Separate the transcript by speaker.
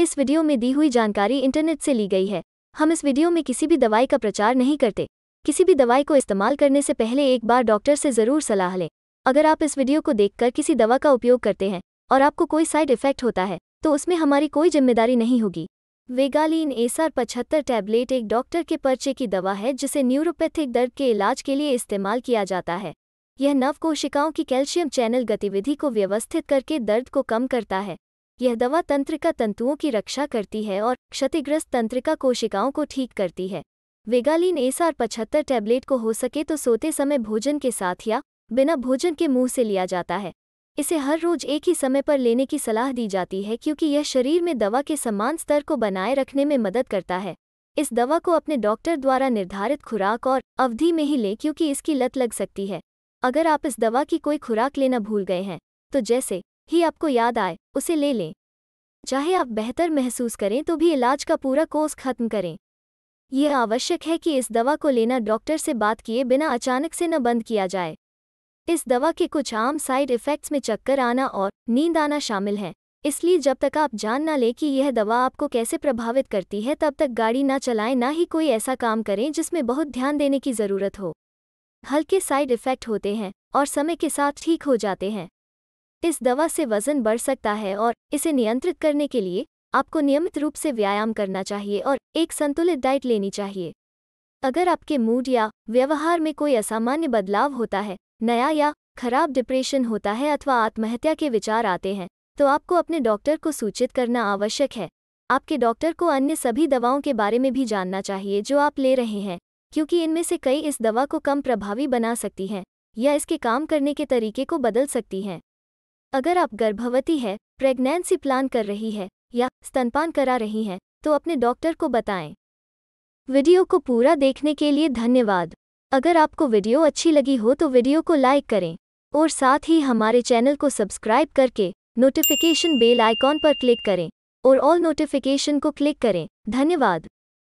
Speaker 1: इस वीडियो में दी हुई जानकारी इंटरनेट से ली गई है। हम इस वीडियो में किसी भी दवाई का प्रचार नहीं करते। किसी भी दवाई को इस्तेमाल करने से पहले एक बार डॉक्टर से ज़रूर सलाह लें। अगर आप इस वीडियो को देखकर किसी दवा का उपयोग करते हैं और आपको कोई साइड इफ़ेक्ट होता है तो उसमें हमारी कोई जिम्मेदारी नहीं होगी। वेगालिन SR 75 टैबलेट एक डॉक्टर के पर्चे की दवा है जिसे न्यूरोपैथिक दर्द के इलाज के लिए इस्तेमाल किया जाता है। यह नव कोशिकाओं की कैल्शियम चैनल गतिविधि को व्यवस्थित करके दर्द को कम करता है। यह दवा तंत्रिका तंतुओं की रक्षा करती है और क्षतिग्रस्त तंत्रिका कोशिकाओं को ठीक करती है। वेगालिन SR 75 टैबलेट को हो सके तो सोते समय भोजन के साथ या बिना भोजन के मुंह से लिया जाता है। इसे हर रोज एक ही समय पर लेने की सलाह दी जाती है क्योंकि यह शरीर में दवा के समान स्तर को बनाए रखने में मदद करता है। इस दवा को अपने डॉक्टर द्वारा निर्धारित खुराक और अवधि में ही लें क्योंकि इसकी लत लग सकती है। अगर आप इस दवा की कोई खुराक लेना भूल गए हैं तो जैसे ही आपको याद आए उसे ले लें। चाहे आप बेहतर महसूस करें तो भी इलाज का पूरा कोर्स खत्म करें। यह आवश्यक है कि इस दवा को लेना डॉक्टर से बात किए बिना अचानक से न बंद किया जाए। इस दवा के कुछ आम साइड इफ़ेक्ट्स में चक्कर आना और नींद आना शामिल हैं। इसलिए जब तक आप जान ना लें कि यह दवा आपको कैसे प्रभावित करती है तब तक गाड़ी ना चलाएं, ना ही कोई ऐसा काम करें जिसमें बहुत ध्यान देने की ज़रूरत हो। हल्के साइड इफ़ेक्ट होते हैं और समय के साथ ठीक हो जाते हैं। इस दवा से वज़न बढ़ सकता है और इसे नियंत्रित करने के लिए आपको नियमित रूप से व्यायाम करना चाहिए और एक संतुलित डाइट लेनी चाहिए। अगर आपके मूड या व्यवहार में कोई असामान्य बदलाव होता है, नया या खराब डिप्रेशन होता है अथवा आत्महत्या के विचार आते हैं तो आपको अपने डॉक्टर को सूचित करना आवश्यक है। आपके डॉक्टर को अन्य सभी दवाओं के बारे में भी जानना चाहिए जो आप ले रहे हैं, क्योंकि इनमें से कई इस दवा को कम प्रभावी बना सकती हैं या इसके काम करने के तरीके को बदल सकती हैं। अगर आप गर्भवती है, प्रेगनेंसी प्लान कर रही है या स्तनपान करा रही हैं तो अपने डॉक्टर को बताएं। वीडियो को पूरा देखने के लिए धन्यवाद। अगर आपको वीडियो अच्छी लगी हो तो वीडियो को लाइक करें और साथ ही हमारे चैनल को सब्सक्राइब करके नोटिफिकेशन बेल आइकॉन पर क्लिक करें और ऑल नोटिफिकेशन को क्लिक करें। धन्यवाद।